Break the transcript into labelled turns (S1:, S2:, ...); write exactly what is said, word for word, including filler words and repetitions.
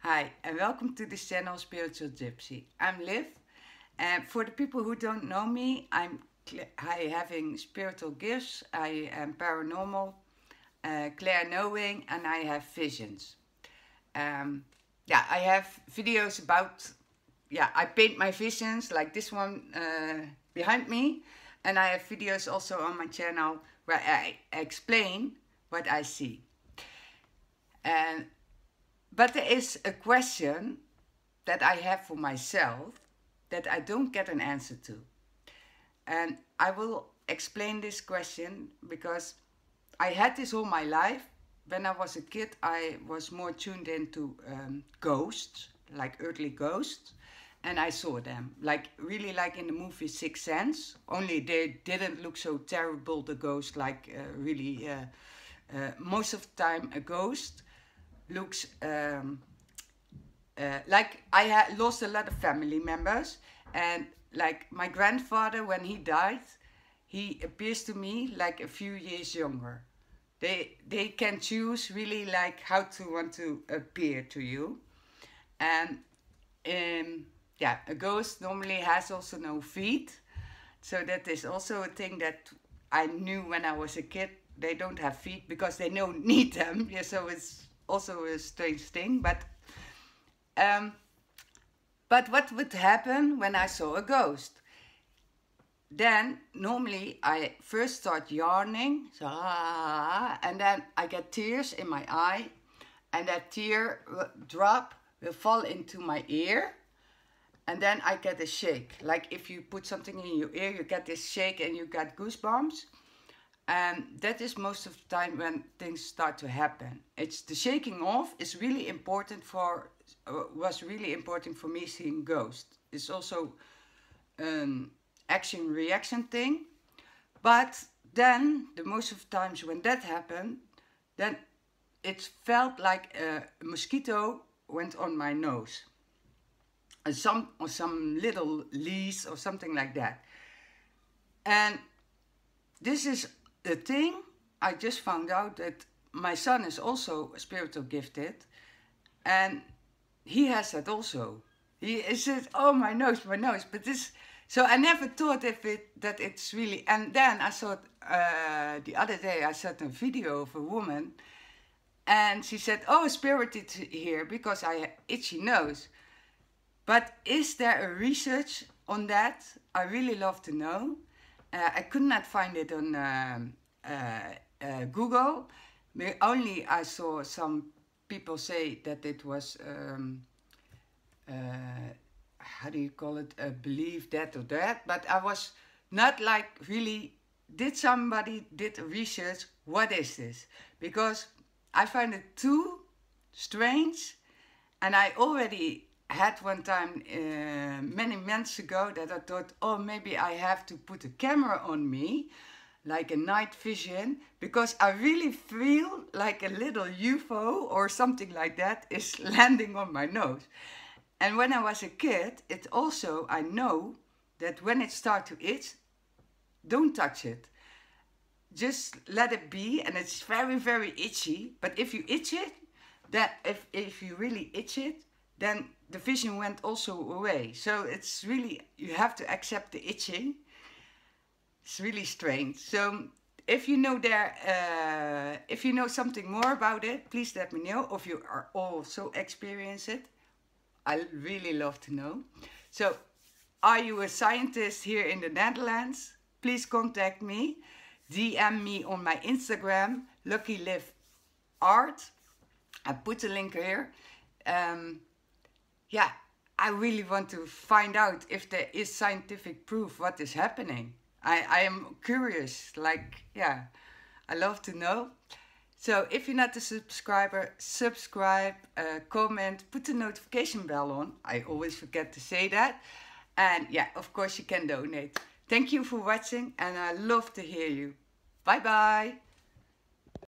S1: Hi and welcome to this channel Spiritual Gypsy. I'm Liv, and for the people who don't know me, I'm I having spiritual gifts, I am paranormal, uh, clair-knowing, and I have visions. Um, yeah, I have videos about, yeah, I paint my visions like this one uh, behind me, and I have videos also on my channel where I explain what I see. And But there is a question that I have for myself that I don't get an answer to. And I will explain this question because I had this all my life. When I was a kid, I was more tuned into um, ghosts, like earthly ghosts. And I saw them, like really like in the movie Sixth Sense. Only they didn't look so terrible, the ghost, like uh, really, uh, uh, most of the time a ghost looks um, uh, like I had lost a lot of family members, and like my grandfather, when he died, he appears to me like a few years younger. They they can choose really like how to want to appear to you, and um, yeah, a ghost normally has also no feet, so that is also a thing that I knew when I was a kid. They don't have feet because they don't need them. Yeah, so it's also a strange thing, but um, but what would happen when I saw a ghost? Then normally I first start yarning, so, ah, and then I get tears in my eye, and that tear drop will fall into my ear, and then I get a shake. Like if you put something in your ear, you get this shake and you get goosebumps. And that is most of the time when things start to happen. It's the shaking off is really important for, uh, was really important for me seeing ghosts. It's also an action-reaction thing. But then, the most of the times when that happened, then it felt like a mosquito went on my nose. And some, or some little leaves or something like that. And this is the thing, I just found out that my son is also spiritual gifted, and he has that also. He is said, oh, my nose, my nose. But this, so I never thought if it that it's really. And then I saw uh, the other day I saw a video of a woman, and she said, oh, spirit is here because I have itchy nose. But is there a research on that? I really love to know. Uh, I could not find it on um, uh, uh, Google. Only I saw some people say that it was, um, uh, how do you call it, uh, believe that or that. But I was not like really, did somebody did research, what is this? Because I find it too strange, and I already had one time uh, many months ago that I thought, oh, maybe I have to put a camera on me, like a night vision, because I really feel like a little U F O or something like that is landing on my nose. And when I was a kid, it also, I know that when it starts to itch, don't touch it. Just let it be, and it's very, very itchy. But if you itch it, that if, if you really itch it, then the vision went also away. So it's really, you have to accept the itching. It's really strange. So if you know there, uh, if you know something more about it, please let me know. Or if you are also experience it, I really love to know. So are you a scientist here in the Netherlands? Please contact me. D M me on my Instagram, Lucky Liv Art. I put the link here. Um, Yeah, I really want to find out if there is scientific proof what is happening. I, I am curious, like, yeah, I love to know. So if you're not a subscriber, subscribe, uh, comment, put the notification bell on. I always forget to say that. And yeah, of course you can donate. Thank you for watching, and I love to hear you. Bye bye.